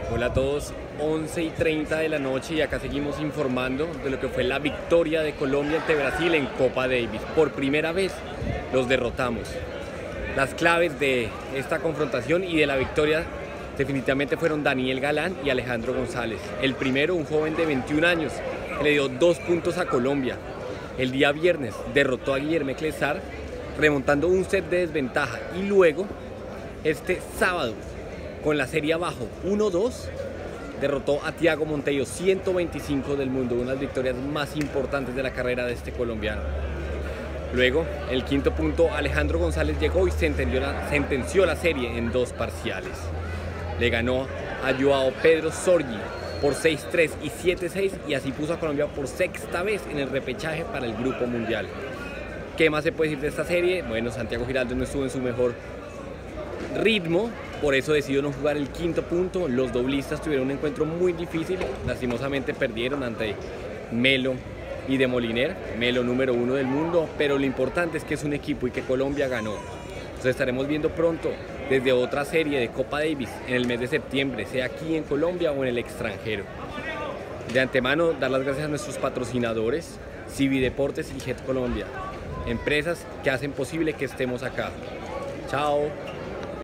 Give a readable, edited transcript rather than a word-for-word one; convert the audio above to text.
Hola a todos, 11:30 de la noche y acá seguimos informando de lo que fue la victoria de Colombia ante Brasil en Copa Davis. Por primera vez los derrotamos. Las claves de esta confrontación y de la victoria definitivamente fueron Daniel Galán y Alejandro González. El primero, un joven de 21 años, que le dio 2 puntos a Colombia. El día viernes derrotó a Guilherme Clesar, remontando un set de desventaja. Y luego, este sábado, con la serie abajo 1-2, derrotó a Thiago Monteiro, 125 del mundo, una de las victorias más importantes de la carrera de este colombiano. Luego, el quinto punto, Alejandro González llegó y sentenció la serie en 2 parciales. Le ganó a Joao Pedro Sorgi por 6-3 y 7-6 y así puso a Colombia por 6ª vez en el repechaje para el Grupo Mundial. ¿Qué más se puede decir de esta serie? Bueno, Santiago Giraldo no estuvo en su mejor ritmo, por eso decidió no jugar el quinto punto. Los doblistas tuvieron un encuentro muy difícil, lastimosamente perdieron ante Melo y de Moliner, Melo número 1 del mundo, pero lo importante es que es un equipo y que Colombia ganó. Entonces estaremos viendo pronto desde otra serie de Copa Davis en el mes de septiembre, sea aquí en Colombia o en el extranjero. De antemano, dar las gracias a nuestros patrocinadores, Civi Deportes y Jet Colombia, empresas que hacen posible que estemos acá. Chao.